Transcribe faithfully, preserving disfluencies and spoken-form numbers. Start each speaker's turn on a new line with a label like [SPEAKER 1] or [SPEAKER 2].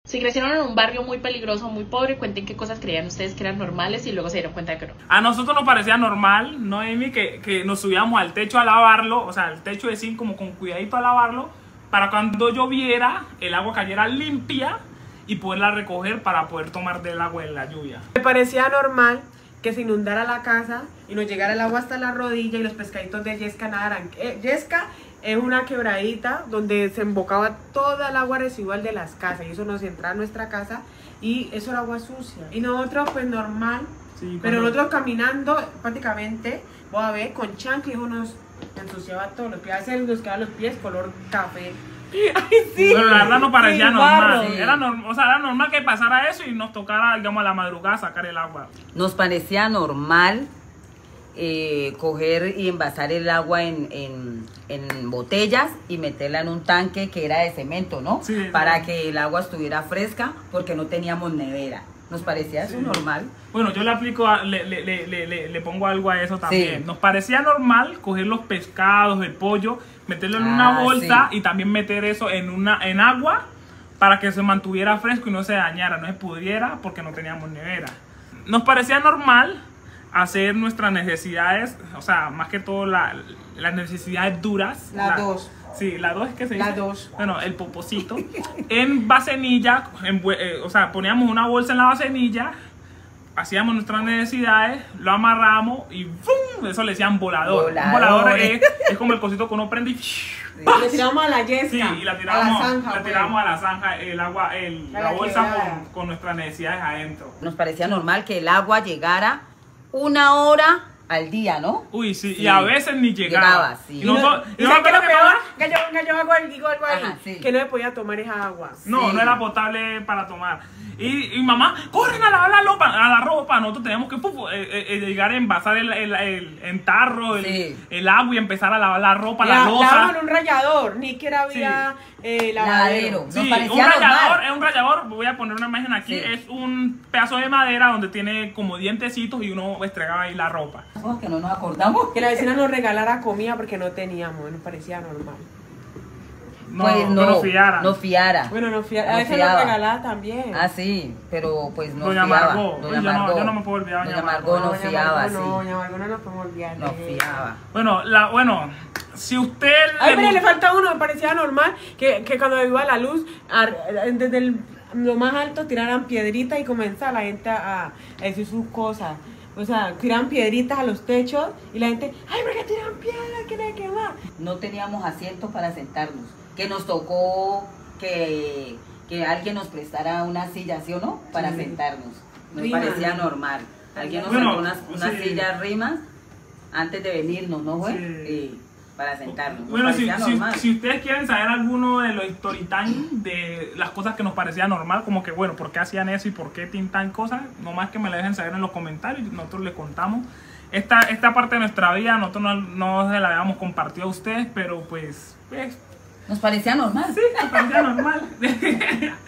[SPEAKER 1] Si crecieron en un barrio muy peligroso, muy pobre, cuenten qué cosas creían ustedes que eran normales y luego se dieron cuenta de que no.
[SPEAKER 2] A nosotros nos parecía normal, ¿no, Amy? Que, que nos subíamos al techo a lavarlo, o sea, al techo de zinc como con cuidadito a lavarlo, para cuando lloviera, el agua cayera limpia y poderla recoger para poder tomar del agua en la lluvia.
[SPEAKER 3] Me parecía normal que se inundara la casa y nos llegara el agua hasta la rodilla y los pescaditos de Yesca nadaran. Eh, Yesca es una quebradita donde se embocaba toda el agua residual de las casas y eso nos entraba a nuestra casa y eso era agua sucia. Y nosotros pues normal, sí, pero nosotros caminando prácticamente, voy a ver, con chancla y eso nos ensuciaba todos los pies, a veces nos quedaban los pies color café. Ay, sí.
[SPEAKER 2] Pero la verdad no parecía
[SPEAKER 3] sí,
[SPEAKER 2] normal,
[SPEAKER 3] sí.
[SPEAKER 2] Era normal, o sea, era normal que pasara eso y nos tocara, digamos, a la madrugada sacar el agua.
[SPEAKER 4] Nos parecía normal eh, coger y envasar el agua en, en, en botellas y meterla en un tanque que era de cemento, ¿no?
[SPEAKER 2] Sí,
[SPEAKER 4] para
[SPEAKER 2] sí.
[SPEAKER 4] que el agua estuviera fresca porque no teníamos nevera. Nos parecía eso sí. normal.
[SPEAKER 2] Bueno, yo le aplico, a, le, le, le, le, le pongo algo a eso también.
[SPEAKER 4] Sí.
[SPEAKER 2] Nos parecía normal coger los pescados, el pollo, meterlo en ah, una bolsa sí. y también meter eso en, una, en agua para que se mantuviera fresco y no se dañara, no se pudriera porque no teníamos nevera. Nos parecía normal hacer nuestras necesidades, o sea, más que todo la, las necesidades duras.
[SPEAKER 3] Las la, dos.
[SPEAKER 2] Sí, la dos es que se dice.
[SPEAKER 3] Las dos.
[SPEAKER 2] Bueno, el poposito. En vasenilla, en, eh, o sea, poníamos una bolsa en la vasenilla, hacíamos nuestras necesidades, lo amarramos y ¡fum! Eso le decían volador.
[SPEAKER 4] Volador.
[SPEAKER 2] Un volador es, es como el cosito que uno prende y
[SPEAKER 3] sí. Le tiramos a la Yesca.
[SPEAKER 2] Sí, y la tiramos
[SPEAKER 3] a la zanja,
[SPEAKER 2] la tiramos a la zanja, el agua, el, la, la bolsa con, con nuestras necesidades adentro.
[SPEAKER 4] Nos parecía normal que el agua llegara una hora al día, ¿no?
[SPEAKER 2] Uy, sí,
[SPEAKER 4] sí.
[SPEAKER 2] y a veces ni llegaba.
[SPEAKER 4] Llegaba, sí.
[SPEAKER 2] Y no, no,
[SPEAKER 3] y no, que lo peor, que yo, que yo hago algo, algo ahí, Ajá, sí. que no se podía tomar esa agua.
[SPEAKER 2] No, sí. no era potable para tomar. Y, y mamá, corren a lavar la ropa, a la ropa. Nosotros teníamos que puf, eh, eh, llegar a envasar el, el, el, el tarro, el, sí. el agua y empezar a lavar la ropa, la, la losa.
[SPEAKER 3] Lavan un rallador, ni que había sí. eh, lavadero.
[SPEAKER 2] Sí, un rallador, es un rallador, voy a poner una imagen aquí, sí. es un pedazo de madera donde tiene como dientecitos y uno estregaba ahí la ropa.
[SPEAKER 4] Que no nos acordamos.
[SPEAKER 3] Que la vecina nos regalara comida porque no teníamos, nos parecía normal.
[SPEAKER 2] No,
[SPEAKER 4] pues no,
[SPEAKER 2] no fiara.
[SPEAKER 4] No fiara.
[SPEAKER 3] Bueno, no fiara.
[SPEAKER 4] No
[SPEAKER 3] a veces nos regalaba también.
[SPEAKER 4] Ah, sí, pero pues no
[SPEAKER 2] Doña
[SPEAKER 4] fiaba.
[SPEAKER 2] Margot.
[SPEAKER 4] Doña
[SPEAKER 2] Margot.
[SPEAKER 4] Margot.
[SPEAKER 2] Yo no me puedo olvidar.
[SPEAKER 4] Doña Margot no fiaba, sí.
[SPEAKER 3] No, Doña Margot no nos podemos olvidar.
[SPEAKER 4] No fiaba.
[SPEAKER 2] Bueno, la, bueno, si usted...
[SPEAKER 3] Ay, pero le falta uno, me parecía normal que, que cuando iba la luz, desde el, lo más alto tiraran piedritas y comenzaba la gente a, a decir sus cosas. O sea, tiraban piedritas a los techos y la gente, ay, ¿por qué tiran piedras? ¿Qué le quema?
[SPEAKER 4] No teníamos asientos para sentarnos. Que nos tocó que, que alguien nos prestara una silla, ¿sí o no? Para sí. sentarnos. Nos Rima. parecía normal. Alguien nos
[SPEAKER 2] bueno,
[SPEAKER 4] sacó unas, unas
[SPEAKER 2] sí.
[SPEAKER 4] sillas rimas antes de venirnos, ¿no, güey?
[SPEAKER 2] Sí.
[SPEAKER 4] Sí, para sentarnos. Nos
[SPEAKER 2] bueno, si, si, si ustedes quieren saber alguno de los story time de las cosas que nos parecía normal, como que, bueno, ¿por qué hacían eso y por qué tintan cosas? Nomás que me la dejen saber en los comentarios y nosotros les contamos. Esta, esta parte de nuestra vida nosotros no, no se la habíamos compartido a ustedes, pero pues... pues
[SPEAKER 4] nos parecía normal.
[SPEAKER 2] Sí, nos parecía normal.